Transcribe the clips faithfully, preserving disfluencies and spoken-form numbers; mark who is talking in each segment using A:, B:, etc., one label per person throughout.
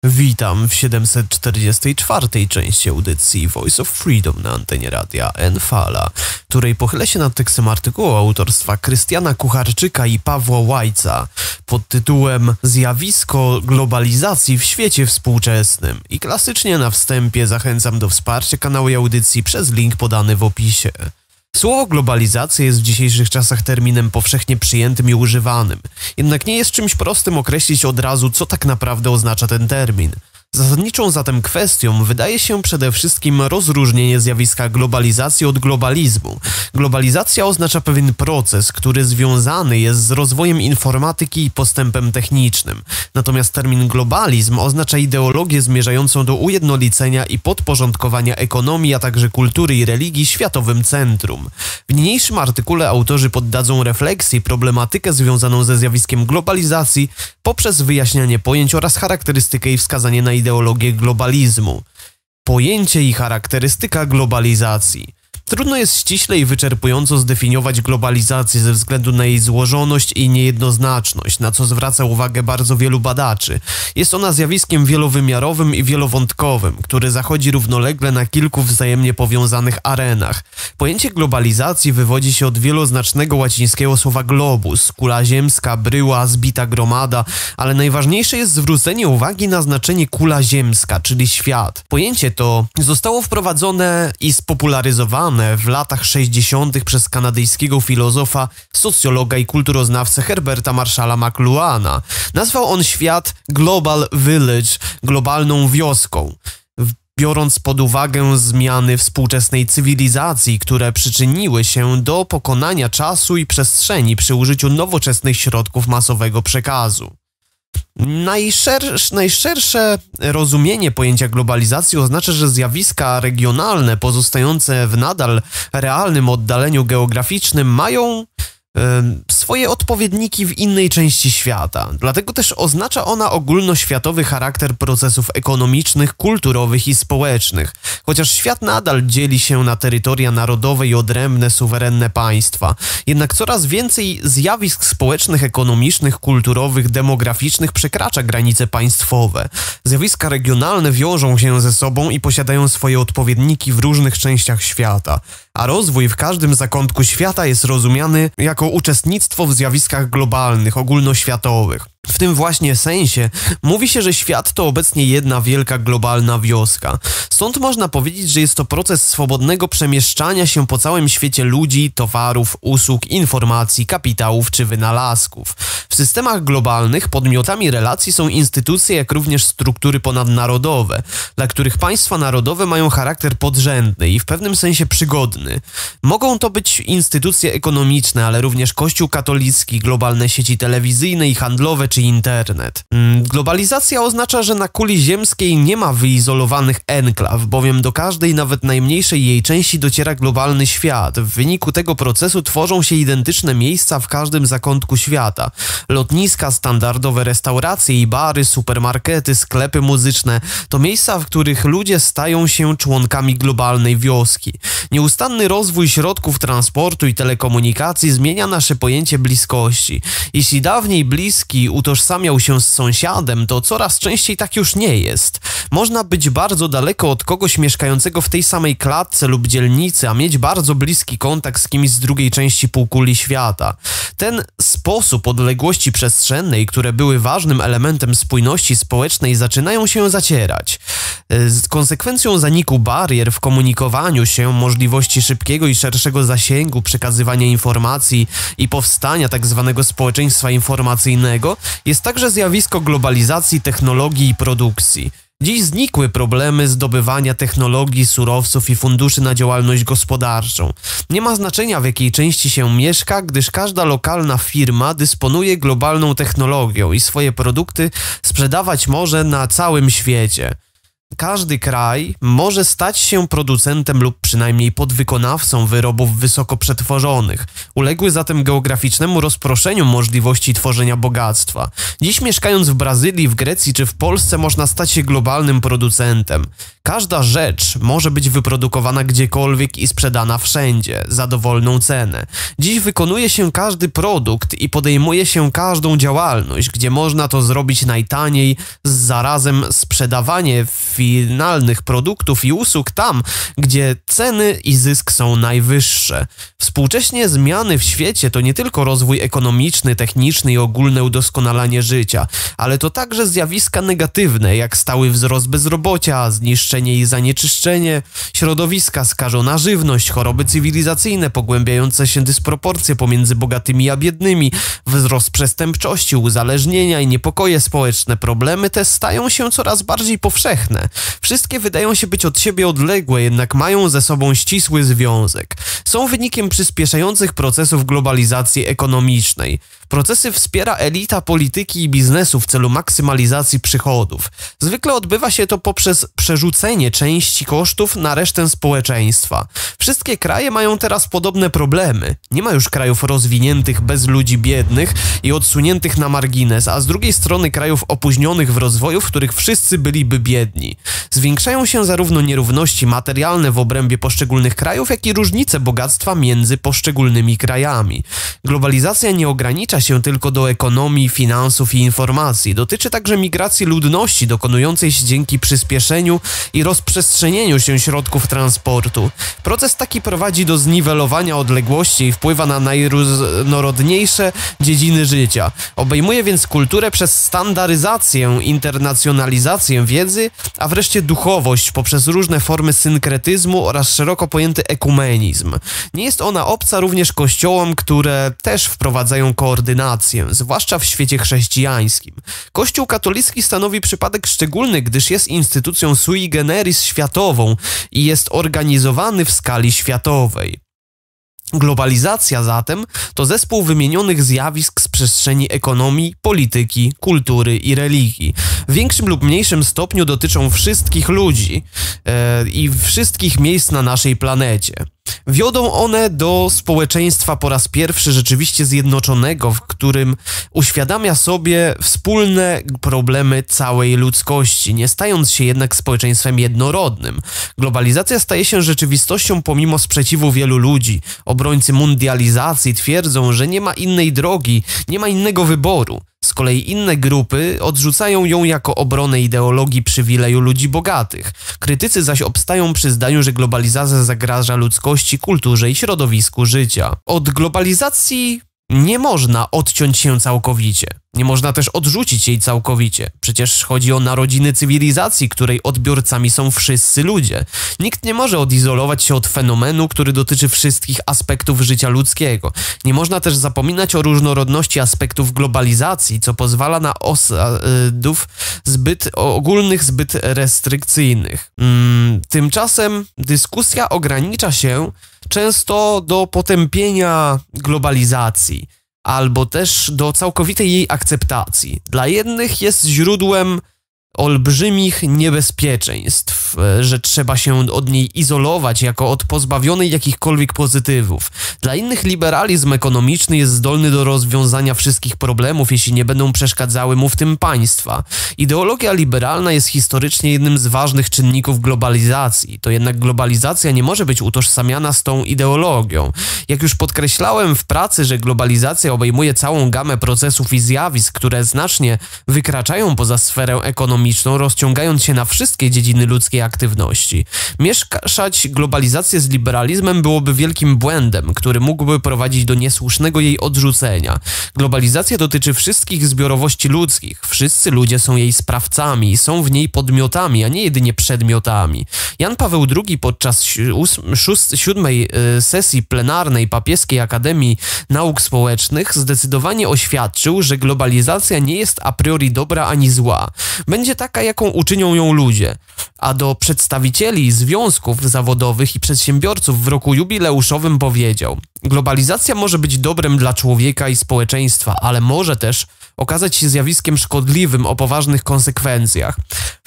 A: Witam w siedemset czterdziestej czwartej części audycji Voice of Freedom na antenie radia Enfala, której pochylę się nad tekstem artykułu autorstwa Krystiana Kucharczyka i Pawła Łajca pod tytułem Zjawisko globalizacji w świecie współczesnym. I klasycznie na wstępie zachęcam do wsparcia kanału i audycji przez link podany w opisie. Słowo globalizacja jest w dzisiejszych czasach terminem powszechnie przyjętym i używanym, jednak nie jest czymś prostym określić od razu, co tak naprawdę oznacza ten termin. Zasadniczą zatem kwestią wydaje się przede wszystkim rozróżnienie zjawiska globalizacji od globalizmu. Globalizacja oznacza pewien proces, który związany jest z rozwojem informatyki i postępem technicznym. Natomiast termin globalizm oznacza ideologię zmierzającą do ujednolicenia i podporządkowania ekonomii, a także kultury i religii światowym centrum. W niniejszym artykule autorzy poddadzą refleksji problematykę związaną ze zjawiskiem globalizacji poprzez wyjaśnianie pojęć oraz charakterystykę i wskazanie na ideologię globalizmu. Pojęcie i charakterystyka globalizacji. Trudno jest ściśle i wyczerpująco zdefiniować globalizację ze względu na jej złożoność i niejednoznaczność, na co zwraca uwagę bardzo wielu badaczy. Jest ona zjawiskiem wielowymiarowym i wielowątkowym, który zachodzi równolegle na kilku wzajemnie powiązanych arenach. Pojęcie globalizacji wywodzi się od wieloznacznego łacińskiego słowa globus, kula ziemska, bryła, zbita gromada, ale najważniejsze jest zwrócenie uwagi na znaczenie kula ziemska, czyli świat. Pojęcie to zostało wprowadzone i spopularyzowane w latach sześćdziesiątych przez kanadyjskiego filozofa, socjologa i kulturoznawcę Herberta Marshalla McLuhana. Nazwał on świat Global Village, globalną wioską, biorąc pod uwagę zmiany współczesnej cywilizacji, które przyczyniły się do pokonania czasu i przestrzeni przy użyciu nowoczesnych środków masowego przekazu. Najszersz, najszersze rozumienie pojęcia globalizacji oznacza, że zjawiska regionalne pozostające w nadal realnym oddaleniu geograficznym mają e, swoje odpowiedniki w innej części świata. Dlatego też oznacza ona ogólnoświatowy charakter procesów ekonomicznych, kulturowych i społecznych. Chociaż świat nadal dzieli się na terytoria narodowe i odrębne, suwerenne państwa. Jednak coraz więcej zjawisk społecznych, ekonomicznych, kulturowych, demograficznych przekracza granice państwowe. Zjawiska regionalne wiążą się ze sobą i posiadają swoje odpowiedniki w różnych częściach świata. A rozwój w każdym zakątku świata jest rozumiany jako uczestnictwo w zjawiskach globalnych, ogólnoświatowych. W tym właśnie sensie mówi się, że świat to obecnie jedna wielka globalna wioska. Stąd można powiedzieć, że jest to proces swobodnego przemieszczania się po całym świecie ludzi, towarów, usług, informacji, kapitałów czy wynalazków. W systemach globalnych podmiotami relacji są instytucje, jak również struktury ponadnarodowe, dla których państwa narodowe mają charakter podrzędny i w pewnym sensie przygodny. Mogą to być instytucje ekonomiczne, ale również Kościół katolicki, globalne sieci telewizyjne i handlowe czy internet. Globalizacja oznacza, że na kuli ziemskiej nie ma wyizolowanych enklaw, bowiem do każdej, nawet najmniejszej jej części dociera globalny świat. W wyniku tego procesu tworzą się identyczne miejsca w każdym zakątku świata. Lotniska, standardowe restauracje i bary, supermarkety, sklepy muzyczne to miejsca, w których ludzie stają się członkami globalnej wioski. Nieustanny rozwój środków transportu i telekomunikacji zmienia nasze pojęcie bliskości. Jeśli dawniej bliski utożsamiał się z sąsiadem, to coraz częściej tak już nie jest. Można być bardzo daleko od kogoś mieszkającego w tej samej klatce lub dzielnicy, a mieć bardzo bliski kontakt z kimś z drugiej części półkuli świata. Ten sposób odległości przestrzennej, które były ważnym elementem spójności społecznej, zaczynają się zacierać. Z konsekwencją zaniku barier w komunikowaniu się, możliwości szybkiego i szerszego zasięgu przekazywania informacji i powstania tzw. społeczeństwa informacyjnego jest także zjawisko globalizacji technologii i produkcji. Dziś znikły problemy zdobywania technologii, surowców i funduszy na działalność gospodarczą. Nie ma znaczenia, w jakiej części się mieszka, gdyż każda lokalna firma dysponuje globalną technologią i swoje produkty sprzedawać może na całym świecie. każdy kraj może stać się producentem lub przynajmniej podwykonawcą wyrobów wysoko przetworzonych. Uległy zatem geograficznemu rozproszeniu możliwości tworzenia bogactwa. Dziś mieszkając w Brazylii, w Grecji czy w Polsce można stać się globalnym producentem. Każda rzecz może być wyprodukowana gdziekolwiek i sprzedana wszędzie, za dowolną cenę. Dziś wykonuje się każdy produkt i podejmuje się każdą działalność, gdzie można to zrobić najtaniej, z zarazem sprzedawanie finalnych produktów i usług tam, gdzie ceny i zysk są najwyższe. Współcześnie zmiany w świecie to nie tylko rozwój ekonomiczny, techniczny i ogólne udoskonalanie życia, ale to także zjawiska negatywne, jak stały wzrost bezrobocia, zniszczenie i zanieczyszczenie środowiska, skażona żywność, choroby cywilizacyjne, pogłębiające się dysproporcje pomiędzy bogatymi a biednymi, wzrost przestępczości, uzależnienia i niepokoje społeczne. Problemy te stają się coraz bardziej powszechne. Wszystkie wydają się być od siebie odległe, jednak mają ze sobą ścisły związek. Są wynikiem przyspieszających procesów globalizacji ekonomicznej. Procesy wspiera elita polityki i biznesu w celu maksymalizacji przychodów. Zwykle odbywa się to poprzez przerzucenie części kosztów na resztę społeczeństwa. Wszystkie kraje mają teraz podobne problemy. Nie ma już krajów rozwiniętych bez ludzi biednych i odsuniętych na margines, a z drugiej strony krajów opóźnionych w rozwoju, w których wszyscy byliby biedni. Zwiększają się zarówno nierówności materialne w obrębie poszczególnych krajów, jak i różnice bogactwa między poszczególnymi krajami. Globalizacja nie ogranicza się tylko do ekonomii, finansów i informacji. Dotyczy także migracji ludności dokonującej się dzięki przyspieszeniu i rozprzestrzenieniu się środków transportu. Proces taki prowadzi do zniwelowania odległości i wpływa na najróżnorodniejsze dziedziny życia. Obejmuje więc kulturę przez standaryzację, internacjonalizację wiedzy, a wreszcie duchowość poprzez różne formy synkretyzmu oraz szeroko pojęty ekumenizm. Nie jest ona obca również kościołom, które też wprowadzają koordynację, zwłaszcza w świecie chrześcijańskim. Kościół katolicki stanowi przypadek szczególny, gdyż jest instytucją sui generis światową i jest organizowany w skali światowej. Globalizacja zatem to zespół wymienionych zjawisk z przestrzeni ekonomii, polityki, kultury i religii. W większym lub mniejszym stopniu dotyczą wszystkich ludzi e, i wszystkich miejsc na naszej planecie. Wiodą one do społeczeństwa po raz pierwszy rzeczywiście zjednoczonego, w którym uświadamia sobie wspólne problemy całej ludzkości, nie stając się jednak społeczeństwem jednorodnym. Globalizacja staje się rzeczywistością pomimo sprzeciwu wielu ludzi. Obrońcy mundializacji twierdzą, że nie ma innej drogi, nie ma innego wyboru. Z kolei inne grupy odrzucają ją jako obronę ideologii przywileju ludzi bogatych. Krytycy zaś obstają przy zdaniu, że globalizacja zagraża ludzkości, kulturze i środowisku życia. Od globalizacji nie można odciąć się całkowicie. Nie można też odrzucić jej całkowicie. Przecież chodzi o narodziny cywilizacji, której odbiorcami są wszyscy ludzie. Nikt nie może odizolować się od fenomenu, który dotyczy wszystkich aspektów życia ludzkiego. Nie można też zapominać o różnorodności aspektów globalizacji, co pozwala na osadów zbyt ogólnych, zbyt restrykcyjnych. Hmm, tymczasem dyskusja ogranicza się często do potępienia globalizacji, albo też do całkowitej jej akceptacji. Dla jednych jest źródłem olbrzymich niebezpieczeństw, że trzeba się od niej izolować jako od pozbawionej jakichkolwiek pozytywów. Dla innych liberalizm ekonomiczny jest zdolny do rozwiązania wszystkich problemów, jeśli nie będą przeszkadzały mu w tym państwa. Ideologia liberalna jest historycznie jednym z ważnych czynników globalizacji. To jednak globalizacja nie może być utożsamiana z tą ideologią. Jak już podkreślałem w pracy, że globalizacja obejmuje całą gamę procesów i zjawisk, które znacznie wykraczają poza sferę ekonomiczną, rozciągając się na wszystkie dziedziny ludzkiej aktywności. Mieszać globalizację z liberalizmem byłoby wielkim błędem, który mógłby prowadzić do niesłusznego jej odrzucenia. Globalizacja dotyczy wszystkich zbiorowości ludzkich. Wszyscy ludzie są jej sprawcami i są w niej podmiotami, a nie jedynie przedmiotami. Jan Paweł drugi podczas siódmej sesji plenarnej Papieskiej Akademii Nauk Społecznych zdecydowanie oświadczył, że globalizacja nie jest a priori dobra ani zła. Będzie taka, jaką uczynią ją ludzie. A do przedstawicieli związków zawodowych i przedsiębiorców w roku jubileuszowym powiedział: globalizacja może być dobrem dla człowieka i społeczeństwa, ale może też okazać się zjawiskiem szkodliwym o poważnych konsekwencjach. W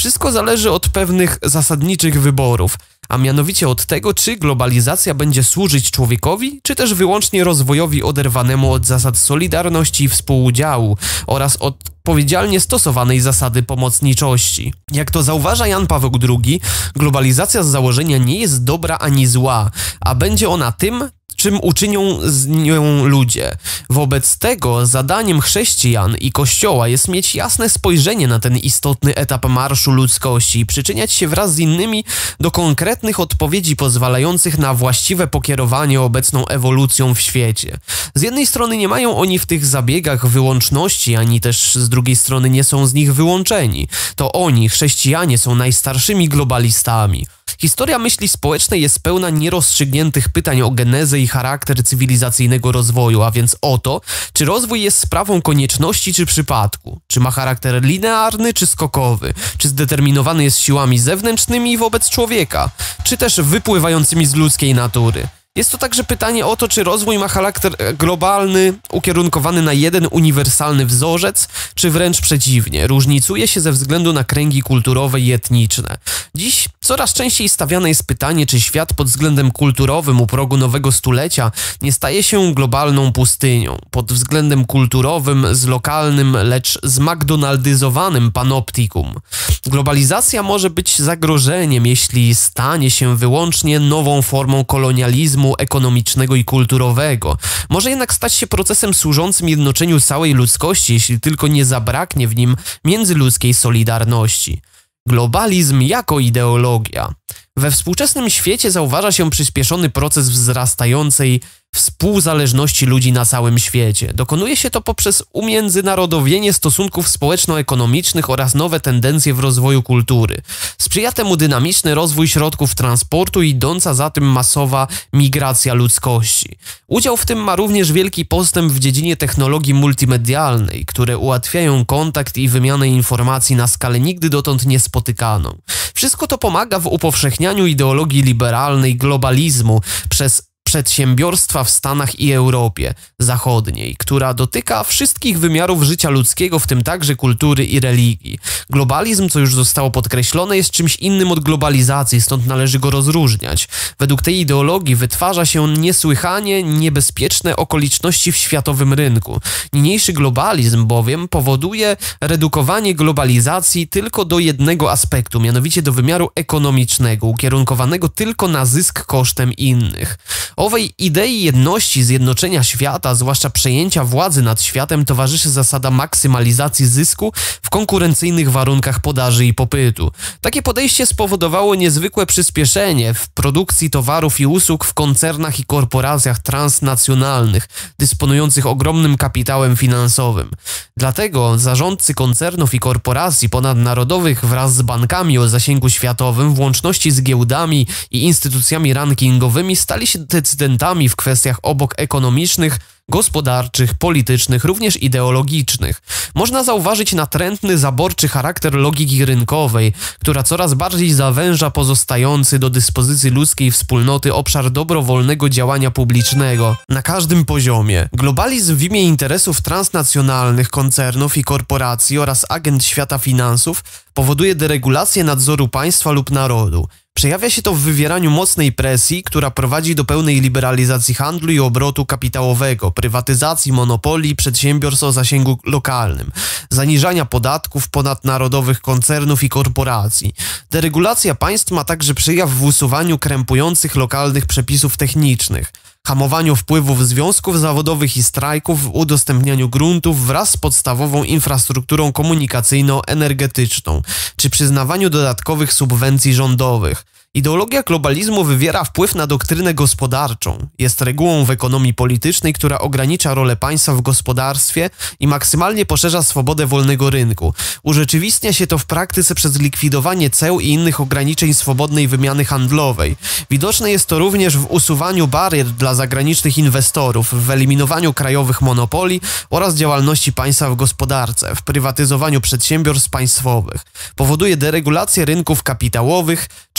A: Wszystko zależy od pewnych zasadniczych wyborów, a mianowicie od tego, czy globalizacja będzie służyć człowiekowi, czy też wyłącznie rozwojowi oderwanemu od zasad solidarności i współudziału oraz odpowiedzialnie stosowanej zasady pomocniczości. Jak to zauważa Jan Paweł drugi, globalizacja z założenia nie jest dobra ani zła, a będzie ona tym, czym uczynią z nią ludzie. Wobec tego zadaniem chrześcijan i Kościoła jest mieć jasne spojrzenie na ten istotny etap marszu ludzkości i przyczyniać się wraz z innymi do konkretnych odpowiedzi pozwalających na właściwe pokierowanie obecną ewolucją w świecie. Z jednej strony nie mają oni w tych zabiegach wyłączności, ani też z drugiej strony nie są z nich wyłączeni. To oni, chrześcijanie, są najstarszymi globalistami. Historia myśli społecznej jest pełna nierozstrzygniętych pytań o genezę i charakter cywilizacyjnego rozwoju, a więc o to, czy rozwój jest sprawą konieczności czy przypadku, czy ma charakter linearny czy skokowy, czy zdeterminowany jest siłami zewnętrznymi wobec człowieka, czy też wypływającymi z ludzkiej natury. Jest to także pytanie o to, czy rozwój ma charakter globalny, ukierunkowany na jeden uniwersalny wzorzec, czy wręcz przeciwnie, różnicuje się ze względu na kręgi kulturowe i etniczne. Dziś coraz częściej stawiane jest pytanie, czy świat pod względem kulturowym u progu nowego stulecia nie staje się globalną pustynią, pod względem kulturowym z lokalnym, lecz zmcdonaldyzowanym panoptikum. Globalizacja może być zagrożeniem, jeśli stanie się wyłącznie nową formą kolonializmu ekonomicznego i kulturowego. Może jednak stać się procesem służącym jednoczeniu całej ludzkości, jeśli tylko nie zabraknie w nim międzyludzkiej solidarności. Globalizm jako ideologia. We współczesnym świecie zauważa się przyspieszony proces wzrastającej współzależności ludzi na całym świecie. Dokonuje się to poprzez umiędzynarodowienie stosunków społeczno-ekonomicznych oraz nowe tendencje w rozwoju kultury. Sprzyja temu dynamiczny rozwój środków transportu i idąca za tym masowa migracja ludzkości. Udział w tym ma również wielki postęp w dziedzinie technologii multimedialnej, które ułatwiają kontakt i wymianę informacji na skalę nigdy dotąd niespotykaną. Wszystko to pomaga w upowszechnianiu ideologii liberalnej globalizmu przez przedsiębiorstwa w Stanach i Europie Zachodniej, która dotyka wszystkich wymiarów życia ludzkiego, w tym także kultury i religii. Globalizm, co już zostało podkreślone, jest czymś innym od globalizacji, stąd należy go rozróżniać. Według tej ideologii wytwarza się niesłychanie niebezpieczne okoliczności w światowym rynku. Niniejszy globalizm bowiem powoduje redukowanie globalizacji tylko do jednego aspektu, mianowicie do wymiaru ekonomicznego, ukierunkowanego tylko na zysk kosztem innych. Owej idei jedności, zjednoczenia świata, zwłaszcza przejęcia władzy nad światem, towarzyszy zasada maksymalizacji zysku w konkurencyjnych warunkach podaży i popytu. Takie podejście spowodowało niezwykłe przyspieszenie w produkcji towarów i usług w koncernach i korporacjach transnacjonalnych, dysponujących ogromnym kapitałem finansowym. Dlatego zarządcy koncernów i korporacji ponadnarodowych wraz z bankami o zasięgu światowym, w łączności z giełdami i instytucjami rankingowymi, stali się decydentami w kwestiach obok ekonomicznych, gospodarczych, politycznych, również ideologicznych. Można zauważyć natrętny, zaborczy charakter logiki rynkowej, która coraz bardziej zawęża pozostający do dyspozycji ludzkiej wspólnoty obszar dobrowolnego działania publicznego na każdym poziomie. Globalizm w imię interesów transnacjonalnych koncernów i korporacji oraz agent świata finansów powoduje deregulację nadzoru państwa lub narodu. Przejawia się to w wywieraniu mocnej presji, która prowadzi do pełnej liberalizacji handlu i obrotu kapitałowego, prywatyzacji monopolii przedsiębiorstw o zasięgu lokalnym, zaniżania podatków ponadnarodowych koncernów i korporacji. Deregulacja państw ma także przejaw w usuwaniu krępujących lokalnych przepisów technicznych, hamowaniu wpływów związków zawodowych i strajków, w udostępnianiu gruntów wraz z podstawową infrastrukturą komunikacyjno-energetyczną, czy przyznawaniu dodatkowych subwencji rządowych. Ideologia globalizmu wywiera wpływ na doktrynę gospodarczą. Jest regułą w ekonomii politycznej, która ogranicza rolę państwa w gospodarstwie i maksymalnie poszerza swobodę wolnego rynku. Urzeczywistnia się to w praktyce przez likwidowanie ceł i innych ograniczeń swobodnej wymiany handlowej. Widoczne jest to również w usuwaniu barier dla zagranicznych inwestorów, w wyeliminowaniu krajowych monopoli oraz działalności państwa w gospodarce, w prywatyzowaniu przedsiębiorstw państwowych. Powoduje deregulację rynków kapitałowych czy wprowadzenie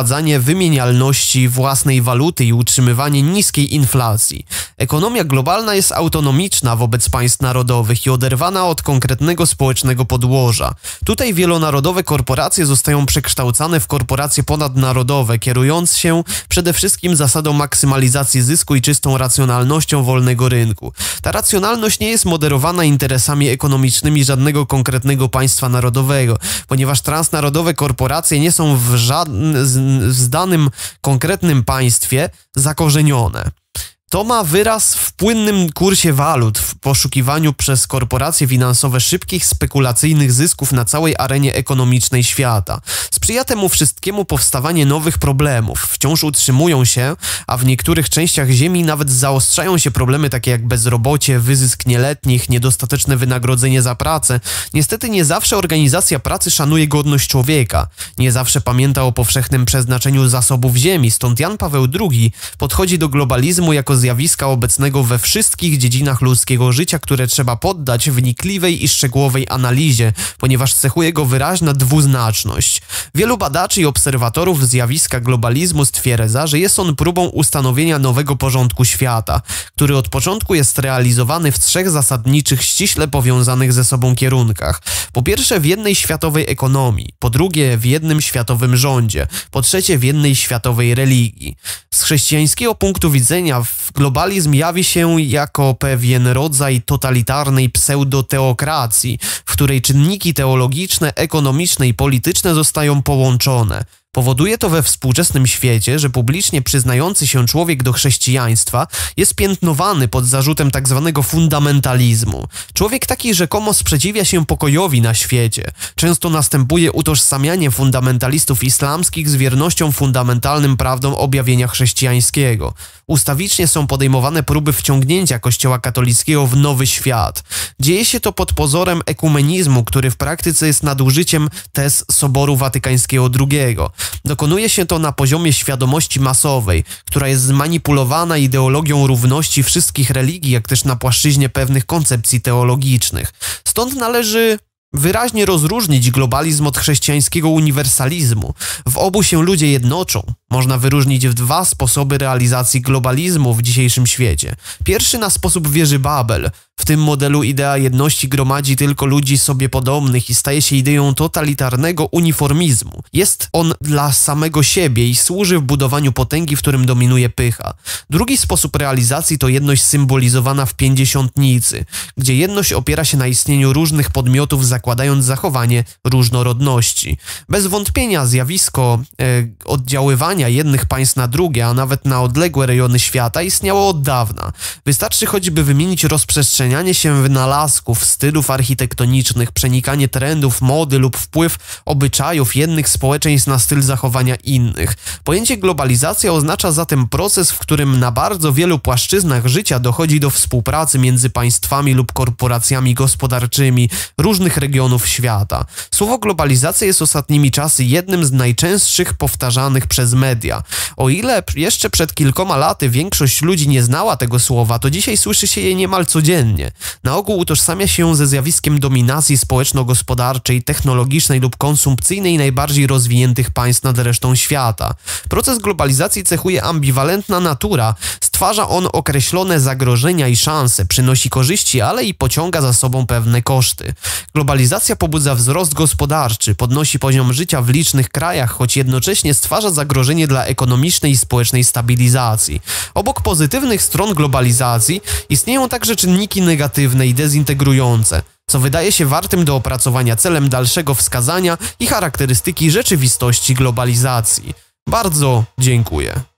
A: wprowadzanie wymienialności własnej waluty i utrzymywanie niskiej inflacji. Ekonomia globalna jest autonomiczna wobec państw narodowych i oderwana od konkretnego społecznego podłoża. Tutaj wielonarodowe korporacje zostają przekształcane w korporacje ponadnarodowe, kierując się przede wszystkim zasadą maksymalizacji zysku i czystą racjonalnością wolnego rynku. Ta racjonalność nie jest moderowana interesami ekonomicznymi żadnego konkretnego państwa narodowego, ponieważ transnarodowe korporacje nie są w, żadnym, w danym konkretnym państwie zakorzenione. To ma wyraz w płynnym kursie walut, w poszukiwaniu przez korporacje finansowe szybkich, spekulacyjnych zysków na całej arenie ekonomicznej świata. Sprzyja temu wszystkiemu powstawanie nowych problemów. Wciąż utrzymują się, a w niektórych częściach Ziemi nawet zaostrzają się problemy takie jak bezrobocie, wyzysk nieletnich, niedostateczne wynagrodzenie za pracę. Niestety nie zawsze organizacja pracy szanuje godność człowieka. Nie zawsze pamięta o powszechnym przeznaczeniu zasobów ziemi, stąd Jan Paweł drugi podchodzi do globalizmu jako zjawiska obecnego we wszystkich dziedzinach ludzkiego życia, które trzeba poddać wnikliwej i szczegółowej analizie, ponieważ cechuje go wyraźna dwuznaczność. Wielu badaczy i obserwatorów zjawiska globalizmu stwierdza, że jest on próbą ustanowienia nowego porządku świata, który od początku jest realizowany w trzech zasadniczych, ściśle powiązanych ze sobą kierunkach. Po pierwsze w jednej światowej ekonomii, po drugie w jednym światowym rządzie, po trzecie w jednej światowej religii. Z chrześcijańskiego punktu widzenia globalizm jawi się jako pewien rodzaj totalitarnej pseudoteokracji, w której czynniki teologiczne, ekonomiczne i polityczne zostają połączone. Powoduje to we współczesnym świecie, że publicznie przyznający się człowiek do chrześcijaństwa jest piętnowany pod zarzutem tzw. fundamentalizmu. Człowiek taki rzekomo sprzeciwia się pokojowi na świecie. Często następuje utożsamianie fundamentalistów islamskich z wiernością fundamentalnym prawdom objawienia chrześcijańskiego. Ustawicznie są podejmowane próby wciągnięcia Kościoła katolickiego w nowy świat. Dzieje się to pod pozorem ekumenizmu, który w praktyce jest nadużyciem tez Soboru Watykańskiego drugiego. Dokonuje się to na poziomie świadomości masowej, która jest zmanipulowana ideologią równości wszystkich religii, jak też na płaszczyźnie pewnych koncepcji teologicznych. Stąd należy wyraźnie rozróżnić globalizm od chrześcijańskiego uniwersalizmu. W obu się ludzie jednoczą. Można wyróżnić dwa sposoby realizacji globalizmu w dzisiejszym świecie. Pierwszy na sposób wieży Babel. W tym modelu idea jedności gromadzi tylko ludzi sobie podobnych i staje się ideą totalitarnego uniformizmu. Jest on dla samego siebie i służy w budowaniu potęgi, w którym dominuje pycha. Drugi sposób realizacji to jedność symbolizowana w pięćdziesiątnicy, gdzie jedność opiera się na istnieniu różnych podmiotów, zakładając zachowanie różnorodności. Bez wątpienia zjawisko e, oddziaływania jednych państw na drugie, a nawet na odległe rejony świata istniało od dawna. Wystarczy choćby wymienić rozprzestrzenianie się wynalazków, stylów architektonicznych, przenikanie trendów, mody lub wpływ obyczajów jednych społeczeństw na styl zachowania innych. Pojęcie globalizacja oznacza zatem proces, w którym na bardzo wielu płaszczyznach życia dochodzi do współpracy między państwami lub korporacjami gospodarczymi różnych regionów świata. Słowo globalizacja jest ostatnimi czasy jednym z najczęstszych powtarzanych przez media. O ile jeszcze przed kilkoma laty większość ludzi nie znała tego słowa, to dzisiaj słyszy się je niemal codziennie. Na ogół utożsamia się ze zjawiskiem dominacji społeczno-gospodarczej, technologicznej lub konsumpcyjnej najbardziej rozwiniętych państw nad resztą świata. Proces globalizacji cechuje ambiwalentna natura, stwarza on określone zagrożenia i szanse, przynosi korzyści, ale i pociąga za sobą pewne koszty. Globalizacja pobudza wzrost gospodarczy, podnosi poziom życia w licznych krajach, choć jednocześnie stwarza zagrożenie dla ekonomicznej i społecznej stabilizacji. Obok pozytywnych stron globalizacji istnieją także czynniki negatywne i dezintegrujące, co wydaje się wartym do opracowania celem dalszego wskazania i charakterystyki rzeczywistości globalizacji. Bardzo dziękuję.